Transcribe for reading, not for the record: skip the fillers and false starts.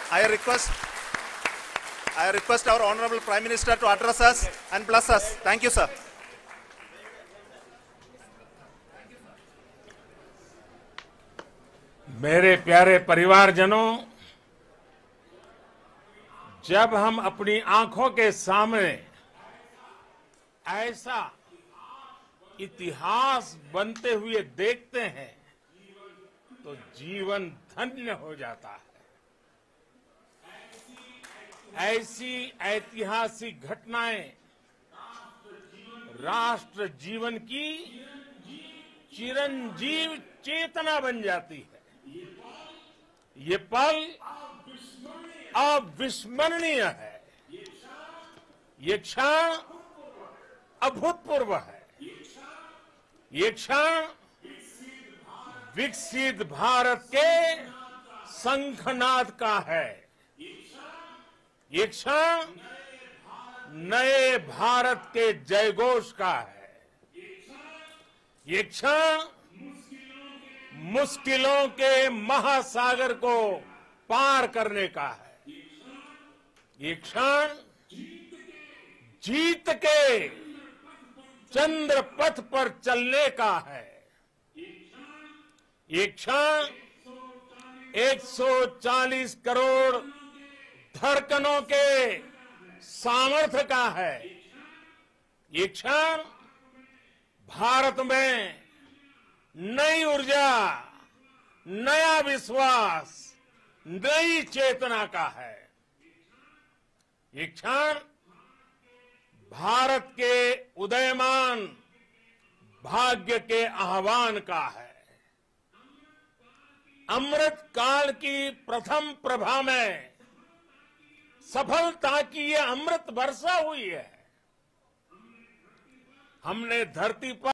I request our Honorable Prime Minister to address us and bless us. Thank you, sir. मेरे प्यारे परिवारजनों, जब हम अपनी आंखों के सामने ऐसा इतिहास बनते हुए देखते हैं तो जीवन धन्य हो जाता है। ऐसी ऐतिहासिक घटनाएं राष्ट्र जीवन की चिरंजीव चेतना बन जाती है। ये पल अविस्मरणीय है। ये क्षण अभूतपूर्व है। ये क्षण विकसित भारत के शंखनाद का है। ये क्षण नए भारत के जयघोष का है। ये क्षण मुश्किलों के महासागर को पार करने का है। ये क्षण जीत के चंद्र पथ पर चलने का है। ये क्षण 140 करोड़ धड़कनों के सामर्थ्य का है। ये क्षण भारत में नई ऊर्जा, नया विश्वास, नई चेतना का है। ये क्षण भारत के उदयमान भाग्य के आह्वान का है। अमृत काल की प्रथम प्रभा में सफलता की ये अमृत वर्षा हुई है। हमने धरती पर